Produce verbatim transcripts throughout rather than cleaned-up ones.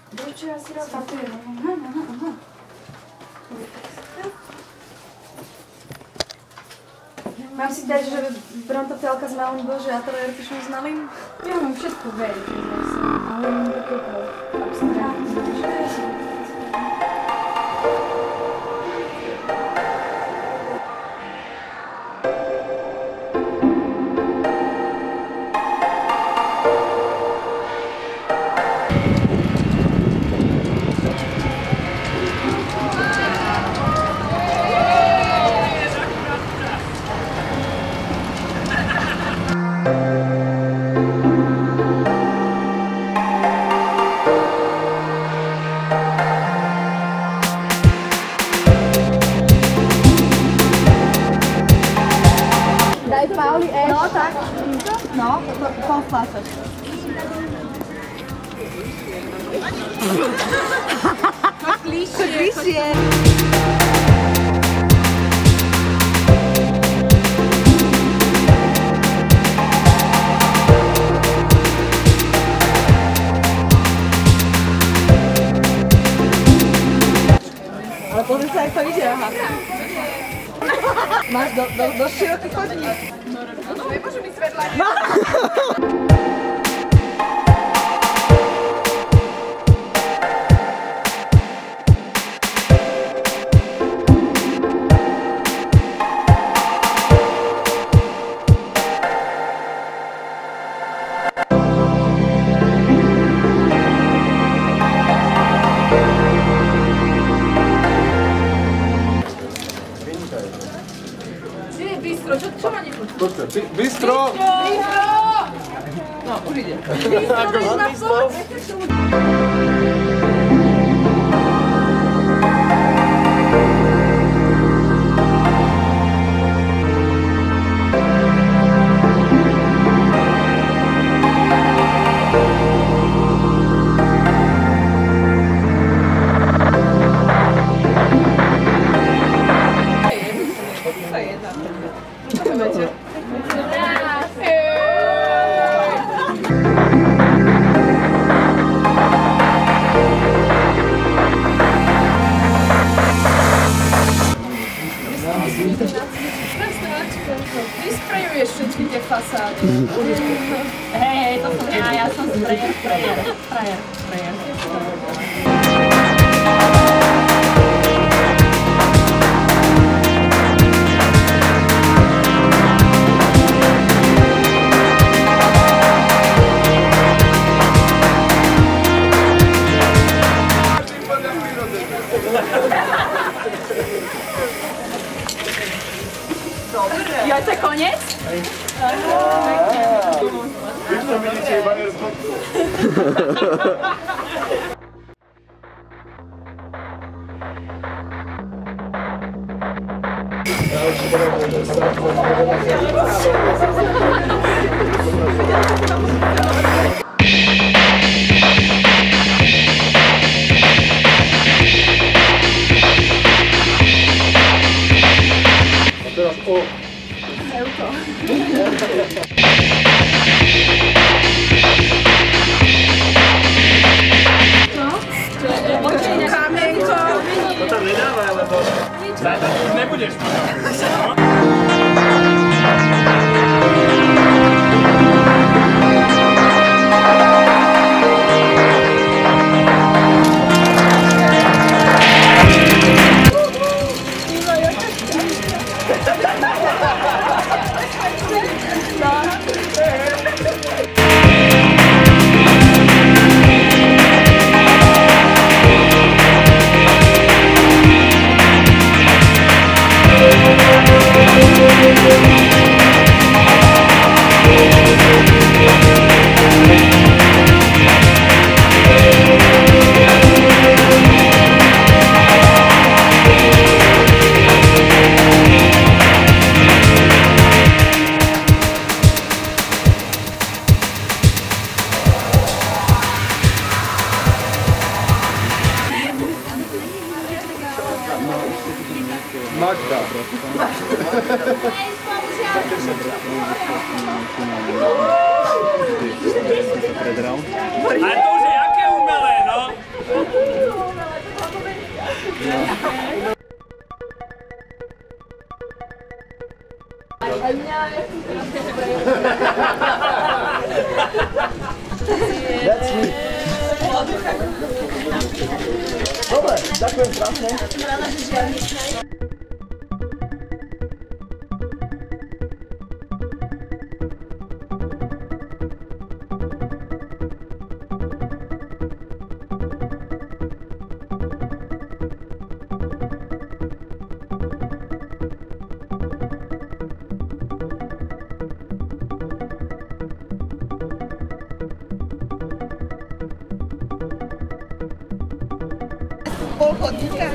Čo ja si rád papujem? Aha, aha, aha. Mám si dať, že brontotelka s malým bože a trojročným s malým? Ja mám všetko veriť, ale mám takého abstraktné. Daj Pauli eš. No tak. No, pospáčaš. Choď bližšie. Choď bližšie. Ale pozri sa, jak to ide, aha. Máš do, do, dosť široký chodník. No, nemôžu byť svetla. Bistro, čo, čo ma nepočuť? Bistro! Bistro! No, už ide. Bistro, na poď! Vysprejuješ všetky tie fasády. Hej, hej, to som ja, ja som sprejer, sprejer, sprejer, sprejer. Jo, to je koniec? Víš, to vidíte, je banér z boku. A teraz o. Euto. Kamenko. To tam nedávaj, lebo nebudeš mať. Magda. A to už je jaké umelé, no? That's me. Dobre, ďakujem krásne. Pol chodníka.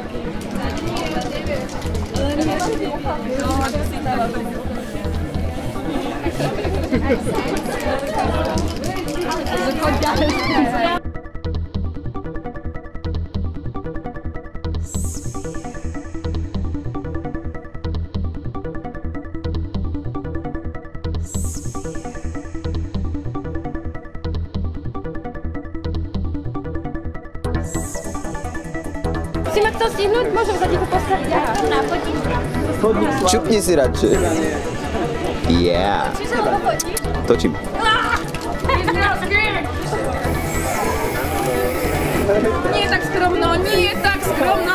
Musíme to stihnúť, môžem sa ti to postaviť. Aha, na fotičku. Čupni si radšej. Yeah. Čiže ho fotíš? Točím. Nie je tak skromno, nie je tak skromno!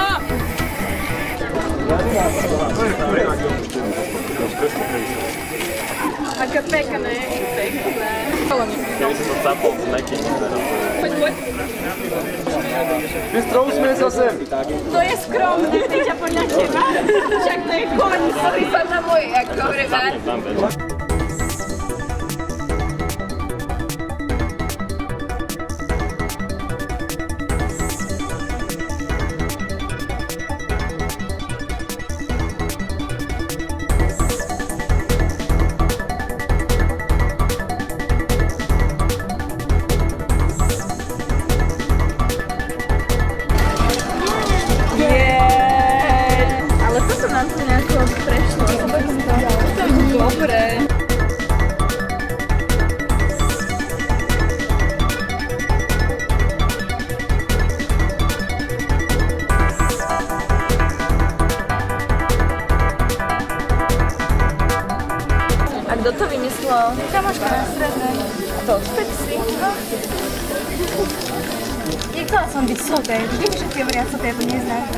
Aké pekné, pekné. Keby som to zapol, nekým. Poď, poď. Bystro, usmej sa sem. To je skromné, ty ťa podľa teba. Však to je koň, ktorý sa na môj, ako hovorím. Tam veď. Dobre. A kto to vymyslel? Kamoška na strednej. To, späť si. Nechcela som byť super. Vždy mi všetky hovoria super, to neznáš.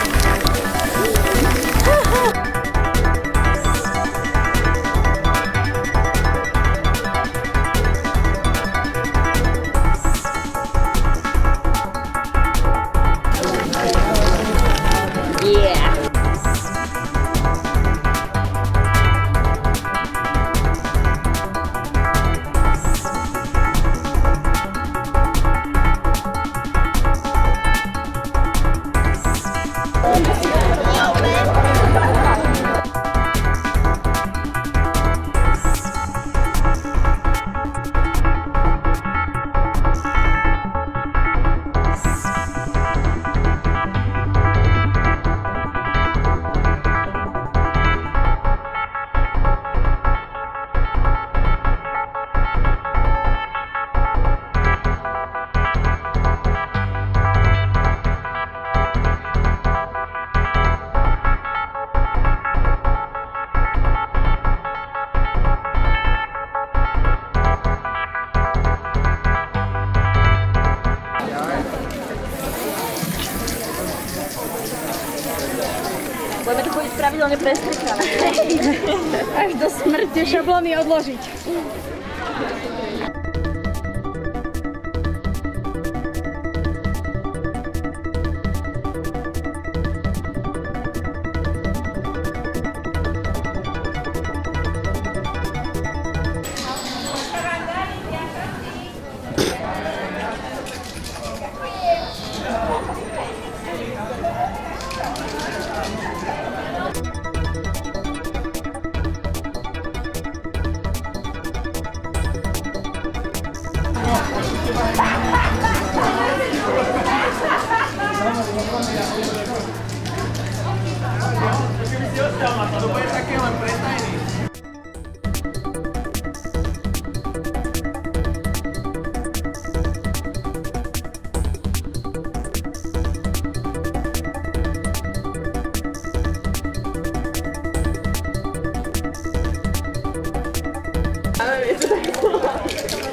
Budeme tu chodiť pravidelne prestrikávať. Až do smrti šablóny odložiť.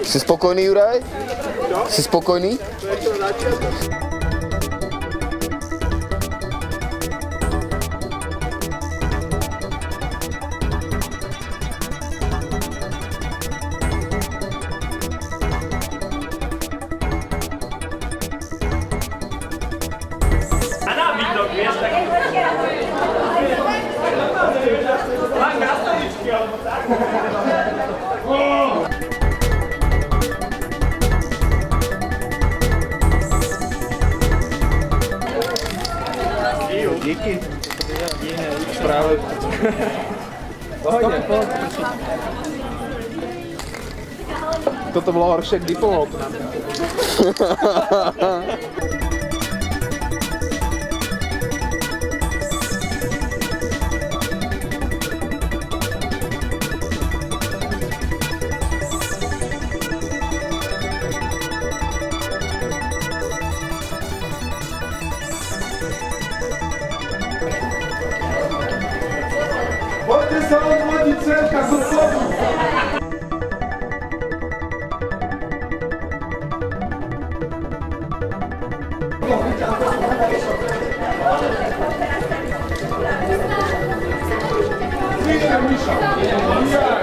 Si spokojný, Juraj? Si spokojný? A na výdok, vieš, tak... Má krasnovičky, alebo tak? Díky. Práve. Pohodne. Toto bolo horšie k diplomov. Poďte sa odvodiť cerka zo slodu! Miša, Miša!